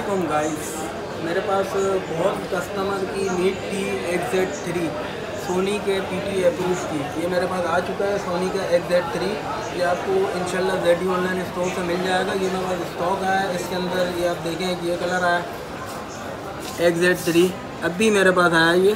अस्सलामुअलैकुम गाइस, मेरे पास बहुत कस्टमर की नीड थी XZ3 सोनी के PT अप्रूव की। ये मेरे पास आ चुका है सोनी का XZ3। ये आपको इंशाल्लाह ZD ऑनलाइन स्टोर से मिल जाएगा। ये मेरे पास स्टॉक आया है। इसके अंदर ये आप देखें ये कलर आया XZ3 अभी मेरे पास आया ये,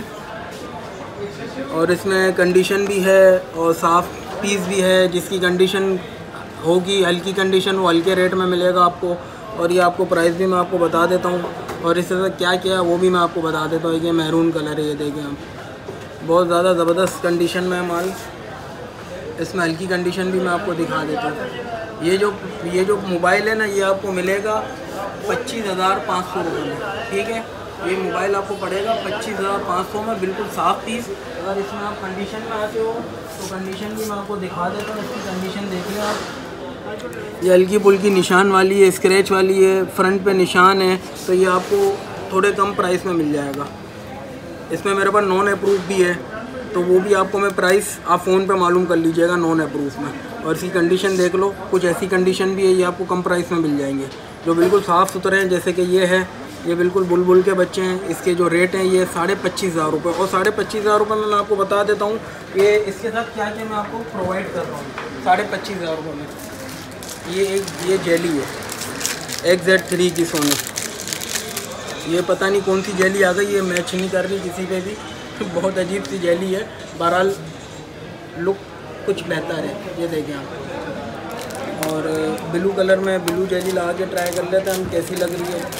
और इसमें कंडीशन भी है और साफ़ पीस भी है। जिसकी कंडीशन होगी हल्की कंडीशन वो हल्के रेट में मिलेगा आपको। और ये आपको प्राइस भी मैं आपको बता देता हूँ, और इससे क्या क्या है वो भी मैं आपको बता देता हूँ। ये मैरून कलर है, ये देखें आप, बहुत ज़्यादा ज़बरदस्त कंडीशन में है माल। इसमें हल्की कंडीशन भी मैं आपको दिखा देता हूँ। ये जो मोबाइल है ना, ये आपको मिलेगा 25,500 रुपये में। ठीक है, ये मोबाइल आपको पड़ेगा 25,500 में, बिल्कुल साफ़ पीस। अगर इसमें आप कंडीशन में आते हो तो कंडीशन भी मैं आपको दिखा देता हूँ। इसकी कंडीशन देख लें आप, ये हल्की फुल्की निशान वाली है, स्क्रैच वाली है, फ्रंट पे निशान है, तो ये आपको थोड़े कम प्राइस में मिल जाएगा। इसमें मेरे पास नॉन अप्रूव भी है, तो वो भी आपको मैं प्राइस आप फ़ोन पे मालूम कर लीजिएगा नॉन अप्रूव में। और इसकी कंडीशन देख लो, कुछ ऐसी कंडीशन भी है, ये आपको कम प्राइस में मिल जाएंगे, जो बिल्कुल साफ़ सुथरे हैं। जैसे कि ये है, ये बिल्कुल बुलबुल के बच्चे हैं। इसके जो रेट हैं ये 25,500 रुपये, और 25,500 रुपये में मैं आपको बता देता हूँ ये इसके साथ क्या क्या मैं आपको प्रोवाइड कर रहा हूँ 25,500 रुपये में। ये जेली है XZ3 की सोनी। ये पता नहीं कौन सी जेली आ गई, ये मैच नहीं कर रही किसी पे भी बहुत अजीब सी जेली है। बहरहाल लुक कुछ बेहतर है, ये देखें आप। और ब्लू कलर में ब्लू जेली लगा के ट्राई कर लेते हैं हम कैसी लग रही है।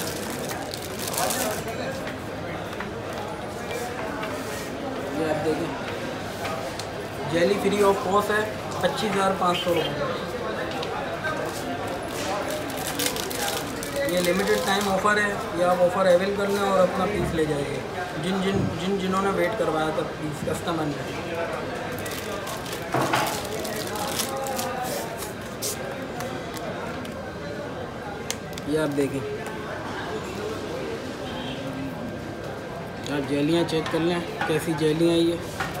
ये आप देखें, जेली फ्री ऑफ कॉस्ट है 25,500 रुपये। ये लिमिटेड टाइम ऑफ़र है, ये आप ऑफ़र अवेल कर लें और अपना पीस ले जाइए। जिन्होंने वेट करवाया था पीस कस्टमर ने। ये आप देखें, आप जेलियाँ चेक कर लें कैसी जेलियाँ ये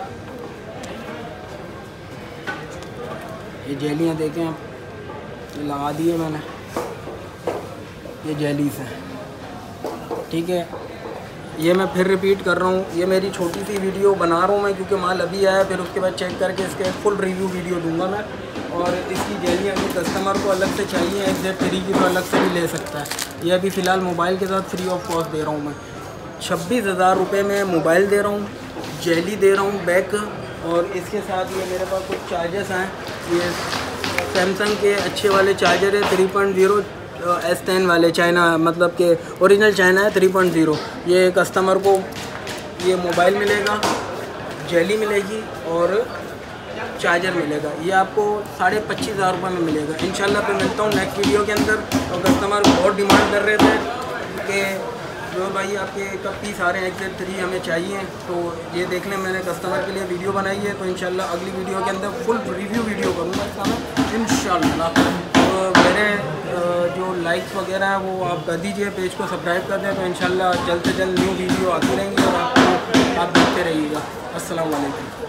जेलियाँ देखें आप, ये लगा दिए मैंने, ये जेलीस हैं। ठीक है, ये मैं फिर रिपीट कर रहा हूँ, ये मेरी छोटी सी वीडियो बना रहा हूँ मैं, क्योंकि माल अभी आया, फिर उसके बाद चेक करके इसके फुल रिव्यू वीडियो दूंगा मैं। और इसकी जेलियाँ अगर कस्टमर को अलग से चाहिए XZ3 की तो अलग से भी ले सकता है। ये अभी फ़िलहाल मोबाइल के साथ फ्री ऑफ कॉस्ट दे रहा हूँ मैं। 26,000 रुपये में मोबाइल दे रहा हूँ, जेली दे रहा हूँ बैक, और इसके साथ ये मेरे पास कुछ चार्जर्स हैं। ये सैमसंग के अच्छे वाले चार्जर है 3.0 S10 वाले, चाइना मतलब के ओरिजिनल चाइना है 3.0। ये कस्टमर को ये मोबाइल मिलेगा, जेली मिलेगी और चार्जर मिलेगा। ये आपको 25,500 रुपये में मिलेगा। इंशाल्लाह पे मिलता हूँ नेक्स्ट वीडियो के अंदर। तो कस्टमर बहुत डिमांड कर रहे थे कि जो भाई आपके कब पीस आ रहे हैं XZ3 हमें चाहिए, तो ये देख लें मैंने कस्टमर के लिए वीडियो बनाई है। तो इंशाल्लाह अगली वीडियो के अंदर फुल रिव्यू वीडियो करूँगा इसका मैं इंशाल्लाह। तो मेरे जो लाइक्स वगैरह है वो आप कर दीजिए, पेज को सब्सक्राइब कर दें, तो इंशाल्लाह जल्द से जल्द न्यू वीडियो आती रहेंगी और आप देखते रहिएगा। अस्सलाम वालेकुम।